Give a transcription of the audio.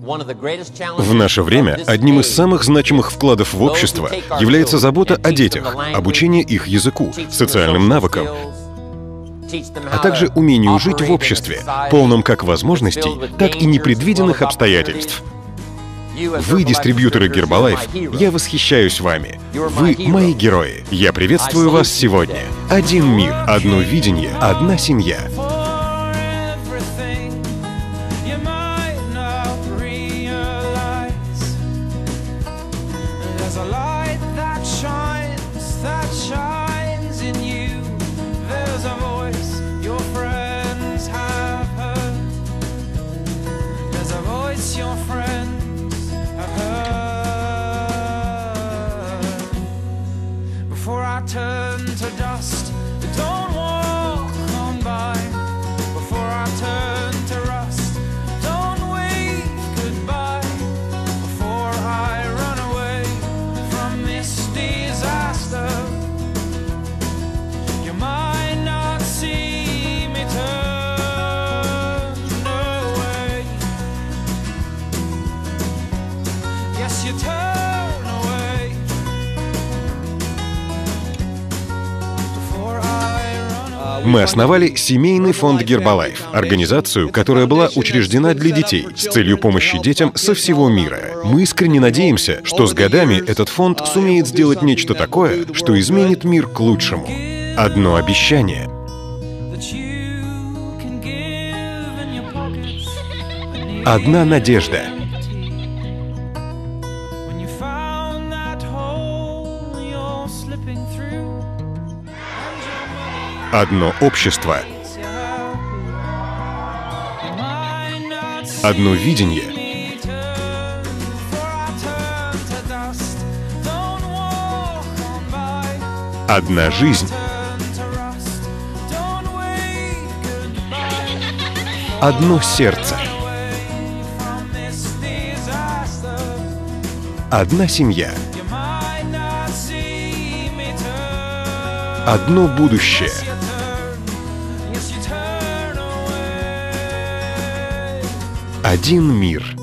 В наше время одним из самых значимых вкладов в общество является забота о детях, обучение их языку, социальным навыкам, а также умению жить в обществе, полном как возможностей, так и непредвиденных обстоятельств. Вы, дистрибьюторы Herbalife, я восхищаюсь вами. Вы мои герои. Я приветствую вас сегодня. Один мир, одно видение, одна семья. Turn to dust, don't walk on by. Before I turn to rust, don't wave goodbye. Before I run away from this disaster, you might not see me turn away. Yes, you turn. Мы основали семейный фонд Herbalife, организацию, которая была учреждена для детей с целью помощи детям со всего мира. Мы искренне надеемся, что с годами этот фонд сумеет сделать нечто такое, что изменит мир к лучшему. Одно обещание. Одна надежда. Одно общество. Одно видение. Одна жизнь. Одно сердце. Одна семья. Одно будущее. Один мир.